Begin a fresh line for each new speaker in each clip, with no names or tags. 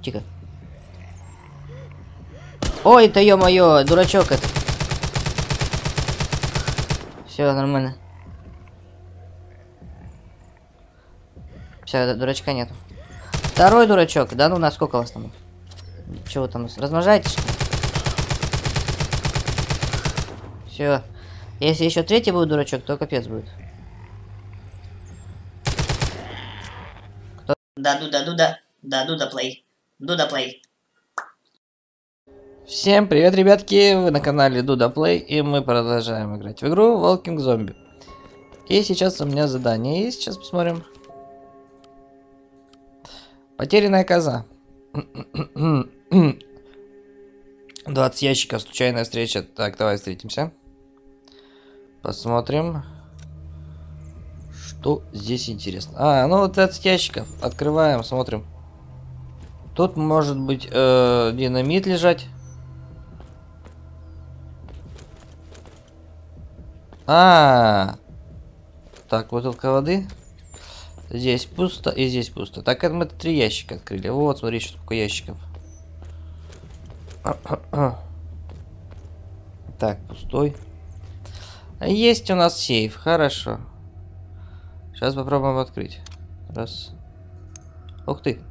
Тихо. Ой, это ё-моё, дурачок это. Все нормально. Все, дурачка нету. Второй дурачок. Да ну, на сколько вас там? Чего там? Размножаетесь? Все. Если еще третий будет дурачок, то капец будет. Кто?
Да, плей. Дуда плей.
Всем привет, ребятки! Вы на канале Дуда Плей, и мы продолжаем играть в игру Walking Zombie. И сейчас у меня задание есть, сейчас посмотрим. Потерянная коза. 20 ящиков, случайная встреча. Так, давай встретимся. Посмотрим, что здесь интересно. А, ну вот 20 ящиков. Открываем, смотрим. Тут может быть динамит лежать. Так, бутылка воды. Здесь пусто и здесь пусто. Так, это мы 3 ящика открыли. Вот, смотри, сколько ящиков. Так, пустой. Есть у нас сейф, хорошо. Сейчас попробуем открыть. Раз. Ух ты.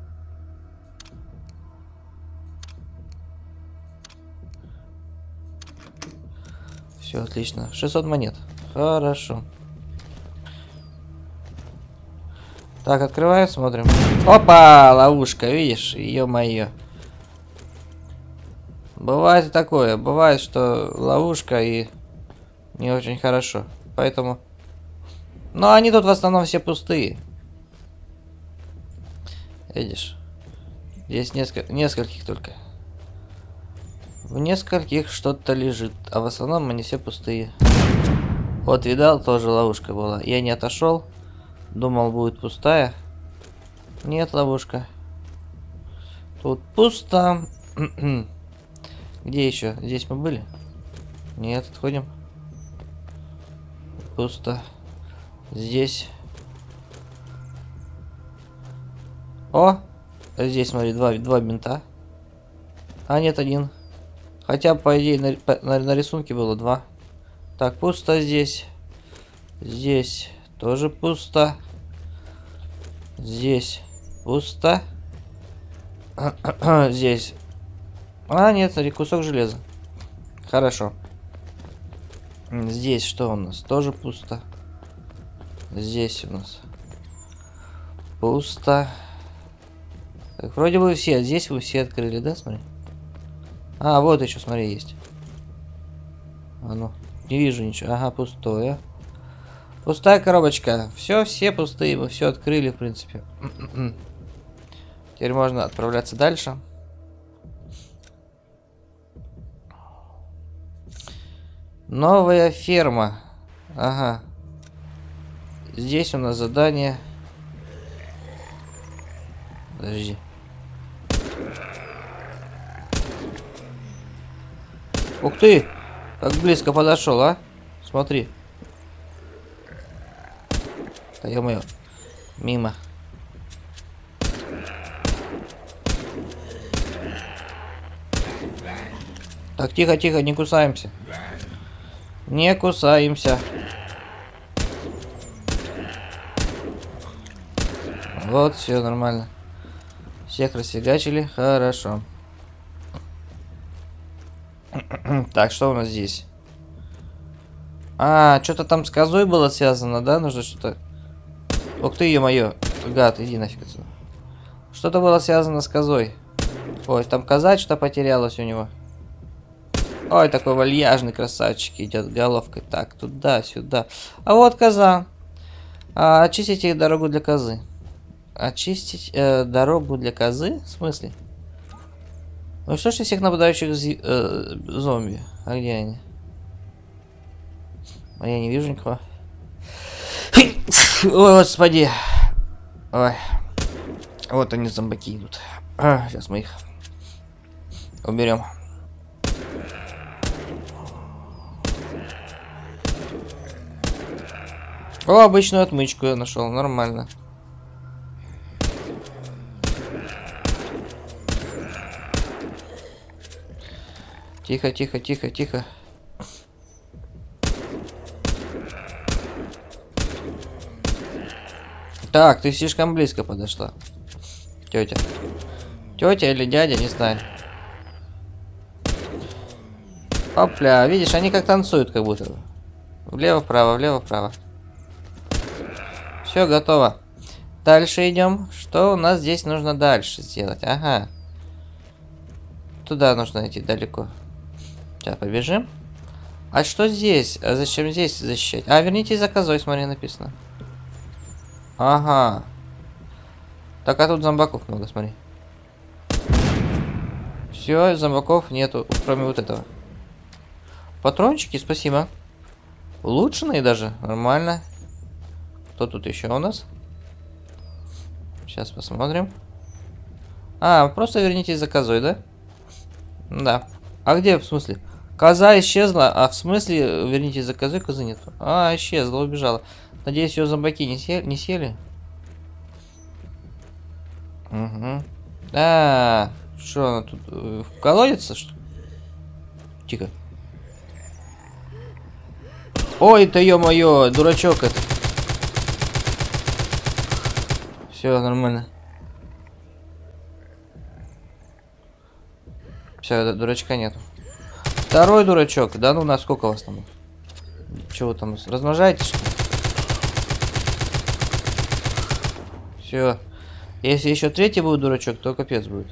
Все, отлично. 600 монет. Хорошо. Так, открываем, смотрим. Опа, ловушка, видишь? Ё-моё. Бывает и такое. Бывает, что ловушка и не очень хорошо. Поэтому... Но они тут в основном все пустые. Видишь? Здесь нескольких только. В нескольких что-то лежит. А в основном они все пустые. Вот, видал, тоже ловушка была. Я не отошел. Думал, будет пустая. Нет, ловушка. Тут пусто. Где еще? Здесь мы были? Нет, отходим. Пусто. Здесь. О! Здесь, смотри, два бинта. А, нет, один. Хотя, по идее, на рисунке было 2. Так, пусто здесь. Здесь тоже пусто. Здесь пусто. Здесь. А, нет, смотри, кусок железа. Хорошо. Здесь что у нас? Тоже пусто. Здесь у нас пусто. Так, вроде бы все. Здесь вы все открыли, да, смотри? А, вот еще, смотри, есть. А ну, не вижу ничего. Ага, пустое. Пустая коробочка. Все пустые. Мы все открыли, в принципе. Теперь можно отправляться дальше. Новая ферма. Ага. Здесь у нас задание. Подожди. Ух ты! Как близко подошел, а? Смотри. Да ё-моё. Мимо. Так, тихо, тихо, не кусаемся. Не кусаемся. Вот, все нормально. Всех расфигачили. Хорошо. Так, что у нас здесь? А, что-то там с козой было связано, да? Нужно что-то... Ух ты, ё-моё. Гад, иди нафиг отсюда. Что-то было связано с козой. Ой, там коза что-то потерялась у него. Ой, такой вальяжный красавчик идет головкой. Так, туда-сюда. А вот коза. Очистите дорогу для козы. Очистить дорогу для козы? В смысле? Ну что ж всех нападающих зомби? А где они? А я не вижу никого. Ой, господи. Ой. Вот они, зомбаки идут. Сейчас мы их уберем. О, обычную отмычку я нашел. Нормально. Тихо, тихо, тихо, тихо. Так, ты слишком близко подошла. Тетя. Тетя или дядя, не знаю. Опля, видишь, они как танцуют, как будто. Влево-вправо, влево-вправо. Все, готово. Дальше идем. Что у нас здесь нужно дальше сделать? Ага. Туда нужно идти далеко. Сейчас побежим. А что здесь? А зачем здесь защищать? А, вернитесь за козой, смотри, написано. Ага. Так, а тут зомбаков много, смотри. Все, зомбаков нету, кроме вот этого. Патрончики, спасибо. Улучшенные даже, нормально. Кто тут еще у нас? Сейчас посмотрим. А, просто вернитесь за козой, да? Да. А где, в смысле? Коза исчезла, а в смысле вернитесь за козой, козы нету. А, исчезла, убежала. Надеюсь, ее зомбаки не сели? Угу. А, что она тут? Колодится, что? Тихо. Ой, это ё-моё, дурачок это. Все нормально. Все, дурачка нету. Второй дурачок. Да ну, насколько вас там? Чего там? Размножаетесь, что ли? Все. Если еще третий будет дурачок, то капец будет.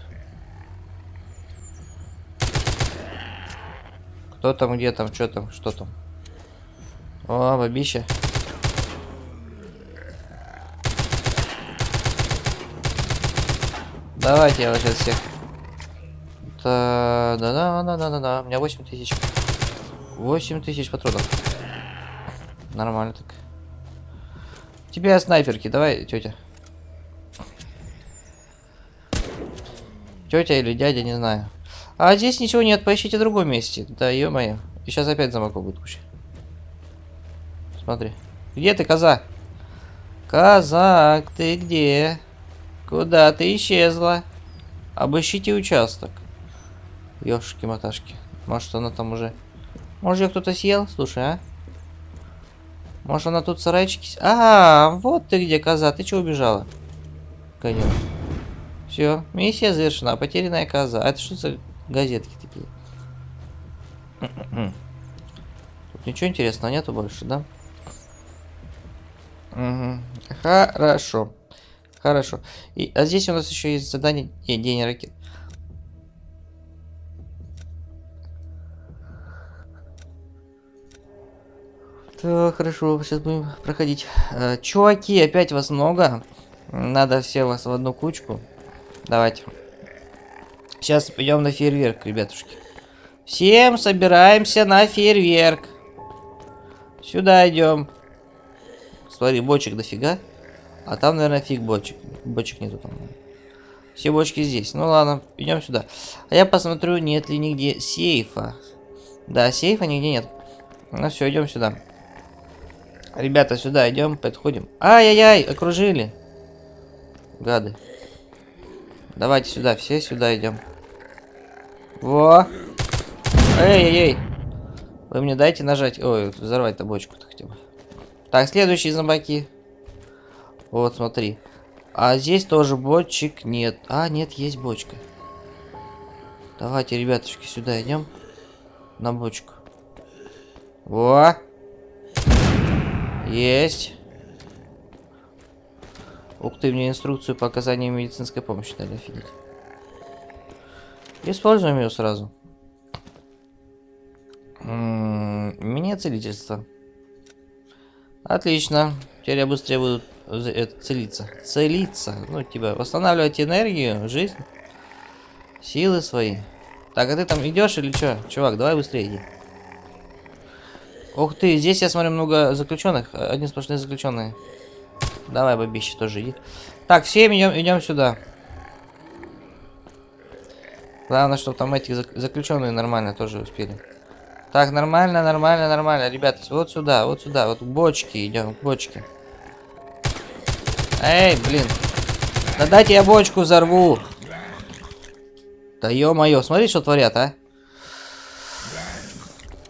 Кто там, где там, что там, что там? О, бабища. Давайте я вас сейчас всех. Да-да-да-да-да-да. У меня 8000. 8000 патронов. Нормально так. Тебе снайперки, давай, тетя. Тетя или дядя, не знаю. А здесь ничего нет, поищите в другом месте. Да, ё-моё. И сейчас опять замоков будет куча. Смотри. Где ты, коза? Козак, ты где? Куда ты исчезла? Обыщите участок. Ёшки-маташки. Может, она там уже... Может, ее кто-то съел? Слушай, а? Может, она тут сарайчики... А, вот ты где, коза. Ты чего убежала? Конёк. Все, миссия завершена. Потерянная коза. А это что за газетки такие? Тут ничего интересного нету больше, да? Угу. Хорошо. Хорошо. А здесь у нас еще есть задание день ракет. Так, хорошо, сейчас будем проходить. Чуваки, опять вас много. Надо все вас в одну кучку. Давайте. Сейчас пойдем на фейерверк, ребятушки. Всем собираемся на фейерверк. Сюда идем. Смотри, бочек дофига. А там, наверное, фиг бочек. Бочек нету там. Все бочки здесь. Ну ладно, идем сюда. А я посмотрю, нет ли нигде сейфа. Да, сейфа нигде нет. Ну все, идем сюда. Ребята, сюда идем, подходим. Ай-яй-яй, окружили. Гады. Давайте сюда, все сюда идем. Во. Эй-эй-эй. Вы мне дайте нажать. Ой, взорвать-то бочку-то хотя бы. Так, следующие зомбаки. Вот, смотри. А здесь тоже бочек нет. А, нет, есть бочка. Давайте, ребятушки, сюда идем. На бочку. Во. Есть. Ух ты, мне инструкцию по оказанию медицинской помощи дали, офигеть. Используем ее сразу. Мне целительство. Отлично. Теперь я быстрее буду целиться. Целиться. Ну, тебя восстанавливать энергию, жизнь, силы свои. Так, а ты там идешь или что? Чувак, давай быстрее иди. Ух ты, здесь я смотрю много заключенных. Одни сплошные заключенные. Давай, бабище, тоже иди. Так, всем идем сюда. Главное, чтобы там эти заключенные нормально тоже успели. Так, нормально, нормально, нормально. Ребята, вот сюда, вот сюда. Вот к бочке идем, к бочке. Эй, блин. Да дайте я бочку взорву. Да ё-моё, смотри, что творят, а.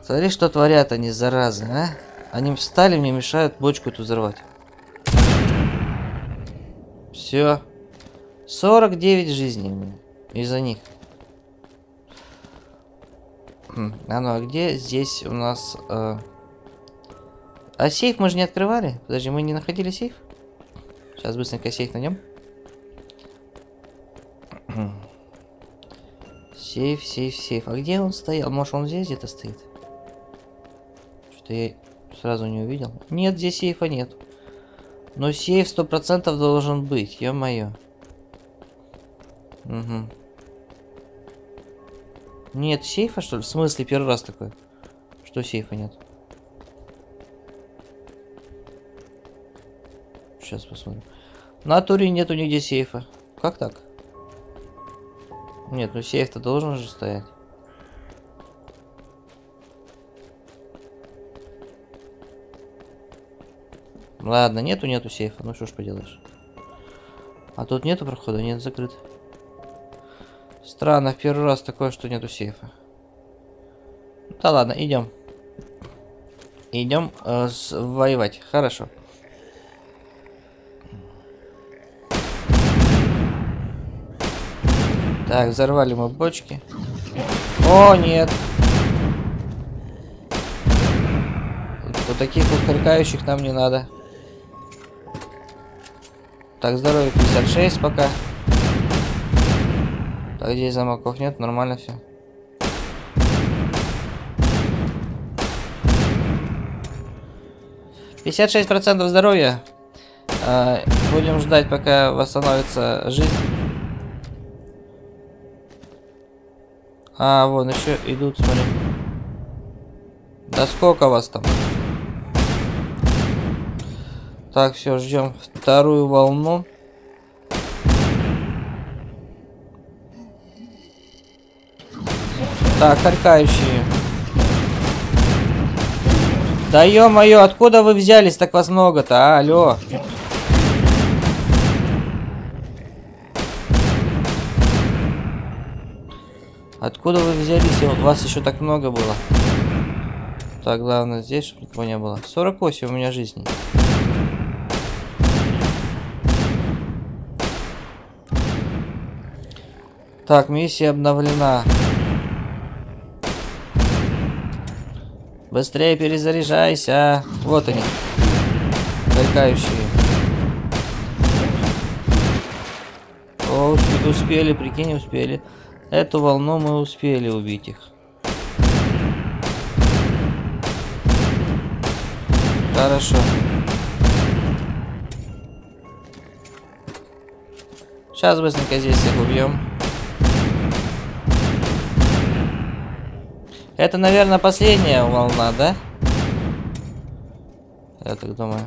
Смотри, что творят они, заразы, а? Они встали, мне мешают бочку эту взорвать. Все. 49 жизней у меня. Из-за них. А ну, а где здесь у нас... А сейф мы же не открывали? Подожди, мы не находили сейф? Сейчас быстренько сейф найдем. Сейф, сейф, сейф. А где он стоял? Может, он здесь где-то стоит? Что-то я сразу не увидел. Нет, здесь сейфа нет. Но сейф 100% должен быть, ё-моё. Угу. Нет сейфа, что ли? В смысле, первый раз такой? Что сейфа нет? Сейчас посмотрим. На туре нету нигде сейфа. Как так? Нет, ну сейф-то должен же стоять. Ладно, нету сейфа. Ну что ж поделаешь. А тут нету прохода? Нет, закрыт. Странно, в первый раз такое, что нету сейфа. Да ладно, идем. Идем воевать. Хорошо. Так, взорвали мы бочки. О, нет. Вот таких вот крикающих нам не надо. Так, здоровье 56 пока. Так, здесь замков нет, нормально все. %56 здоровья. Будем ждать, пока восстановится жизнь. А, вон еще идут, смотри. Да сколько вас там? Так, все, ждем вторую волну. Так, харкающие. Да ё-моё, откуда вы взялись? Так вас много-то, а? Алло. Откуда вы взялись? Вас еще так много было. Так, главное здесь, чтобы никого не было. 48 у меня жизней. Так, миссия обновлена. Быстрее перезаряжайся. Вот они. Толкающие. О, успели, прикинь, успели. Эту волну мы успели убить их. Хорошо. Сейчас быстренько здесь их убьем. Это, наверное, последняя волна, да? Я так думаю.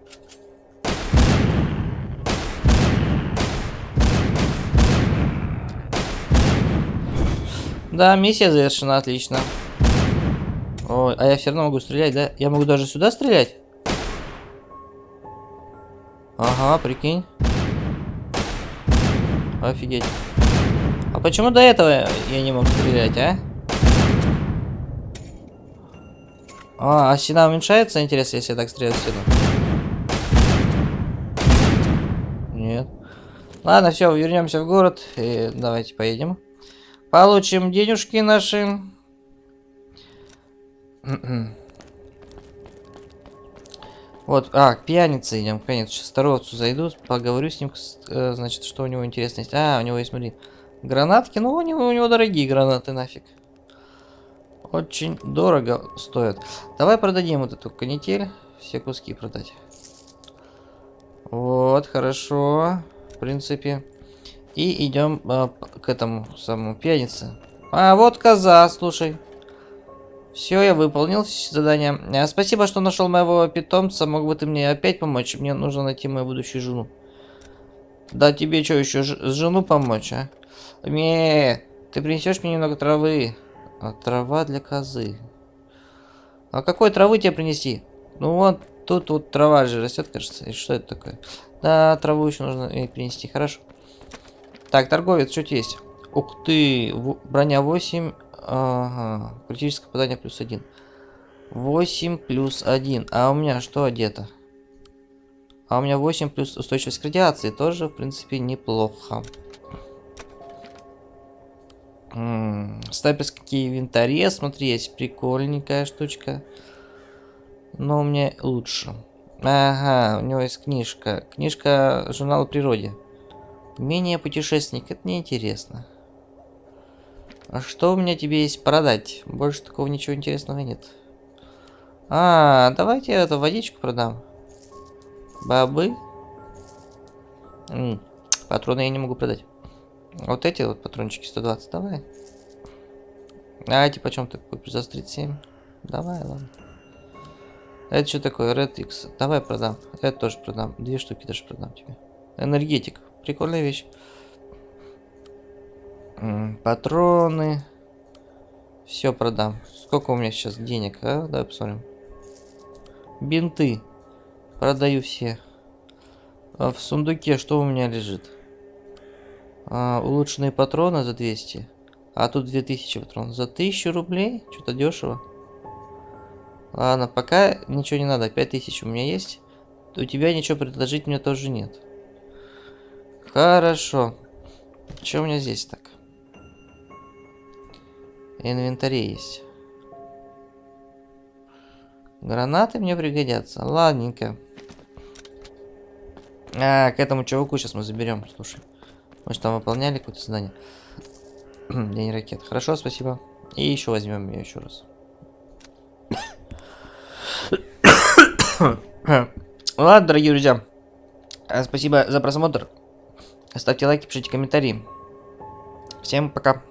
Да, миссия завершена, отлично. Ой, а я все равно могу стрелять, да? Я могу даже сюда стрелять? Ага, прикинь. Офигеть. А почему до этого я не мог стрелять, а? А стена уменьшается, интересно, если я так стреляю в стену? Нет. Ладно, все, вернемся в город и давайте поедем. Получим денежки наши. Вот, к пьянице идем, конец. Сейчас Старовцу зайду, поговорю с ним, значит, что у него интересно есть. У него есть, смотри, гранатки. Ну, у него дорогие гранаты, нафиг. Очень дорого стоят. Давай продадим вот эту канитель. Все куски продать. Вот, хорошо. В принципе. И идем к этому самому пьянице. А, вот коза, слушай. Все, я выполнил задание. Спасибо, что нашел моего питомца. Мог бы ты мне опять помочь? Мне нужно найти мою будущую жену. Да тебе что, еще жену помочь, а? Ты принесешь мне немного травы. Трава для козы. А какой травы тебе принести? Ну вот, тут вот трава же растет, кажется. И что это такое? Да, траву еще нужно принести. Хорошо. Так, торговец, что есть? Ух ты, броня 8. Ага. Критическое попадание +1. 8 плюс 1. А у меня что одето? А у меня 8 плюс устойчивость к радиации. Тоже, в принципе, неплохо. Снайперские инвентаре. Смотри, есть прикольненькая штучка. Но у меня лучше. Ага, у него есть книжка. Книжка журнала «Природе». Умение путешественник. Это неинтересно. А что у меня тебе есть продать? Больше такого ничего интересного нет. Давайте я эту водичку продам. Бобы. Патроны я не могу продать. Вот эти вот патрончики 120, давай. А эти почем ты купишь за 37? Давай, ладно. Это что такое? Red X. Давай продам. Это тоже продам. 2 штуки даже продам тебе. Энергетик. Прикольная вещь. Патроны. Все продам. Сколько у меня сейчас денег, а? Давай посмотрим. Бинты. Продаю все. В сундуке что у меня лежит? Улучшенные патроны за 200. А тут 2000 патронов. За 1000 рублей? Что-то дешево. Ладно, пока ничего не надо. 5000 у меня есть. У тебя ничего предложить мне тоже нет. Хорошо. Что у меня здесь так? Инвентарь есть. Гранаты мне пригодятся. Ладненько. К этому чуваку сейчас мы заберем. Слушай. Мы же там выполняли какое-то задание. День ракет. Хорошо, спасибо. И еще возьмем ее еще раз. Ладно, дорогие друзья. Спасибо за просмотр. Ставьте лайки, пишите комментарии. Всем пока.